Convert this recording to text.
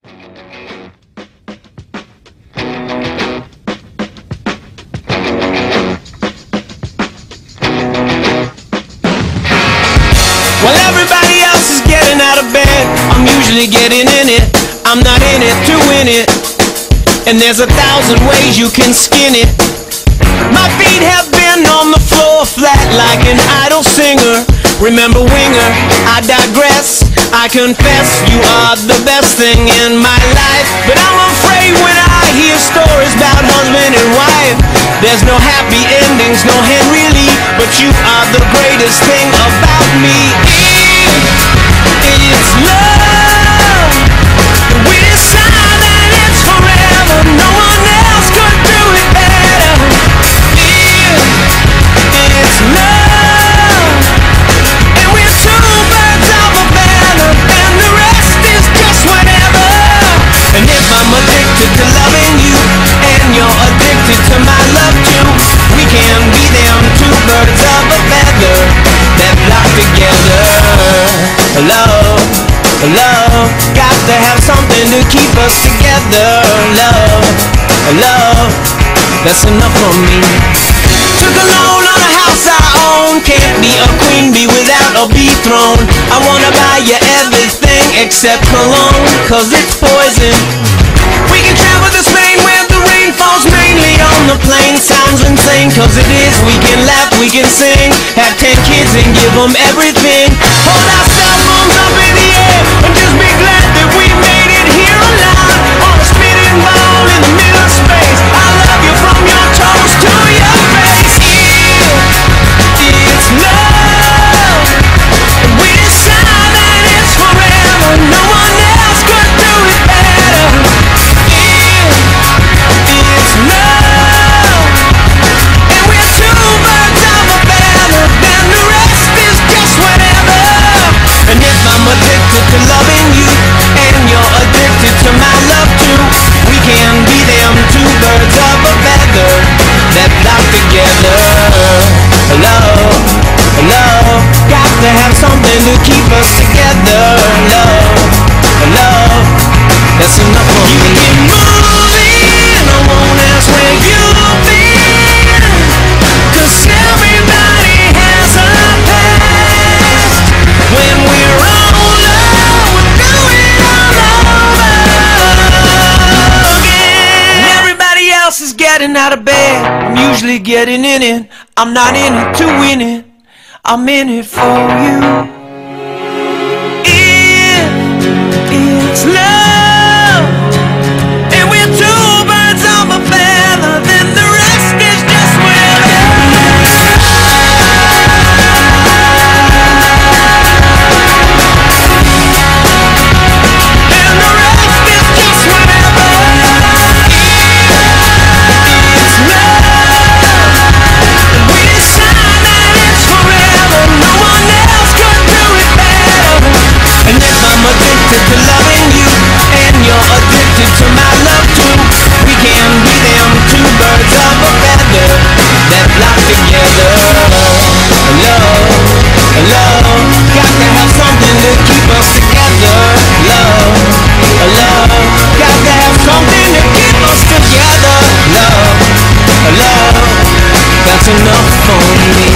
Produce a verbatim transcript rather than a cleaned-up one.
While everybody else is getting out of bed, I'm usually getting in it. I'm not in it to win it, and there's a thousand ways you can skin it. My feet have been on the floor flat like an idle singer. Remember Winger, I digress. I confess you are the best thing in my life, but I'm afraid when I hear stories about husband and wife, there's no happy endings, no Henry Lee, but you are the greatest thing about me. It's love. We decide that it's forever. No one else could do it better. It's love. And we're two birds of a feather, and the rest is just whatever. And if I'm addicted to loving you, and you're addicted to my love too, we can be them two birds of a feather that flock together. Love, love, got to have something to keep us together. Love, love, that's enough for me. Took a loan on a house I own. Can't be a queen bee without a bee throne. I wanna buy you everything except cologne, cause it's poison. We can travel to Spain where the rain falls mainly on the plain. Sounds insane, cause it is. We can laugh, we can sing, have ten kids and give them everything. Hold our cell phones up in the air and just be glad that we made it here alive. On a spinning ball in the middle of space. I love you from your toes to your face. It's love. We decide that it's forever. No one else could do it better. It's love. And we're two birds of a feather, then the rest is just whatever. And if I'm addicted to loving you, and you're addicted to my love too, we can be them two birds of a feather that flock together. Love, love, got to have something to keep us together. Love, love, that's enough for me. You keep moving, I won't ask where you've been, cause everybody has a past. When we're older, we'll do it all over again. Everybody else is getting out of bed, I'm usually getting in it. I'm not in it to win it, I'm in it for you. If it's love, and we're two birds of a feather, then the rest is just whatever. And the rest is just whatever. It's love. We decide that it's forever. No one else could do it better. And if I'm addicted to loving you, and you're addicted to my love too, we can be them two birds of a feather that flock together. Love, love, got to have something to keep us together. Love, love, got to have something to keep us together. Love, love, that's enough for me.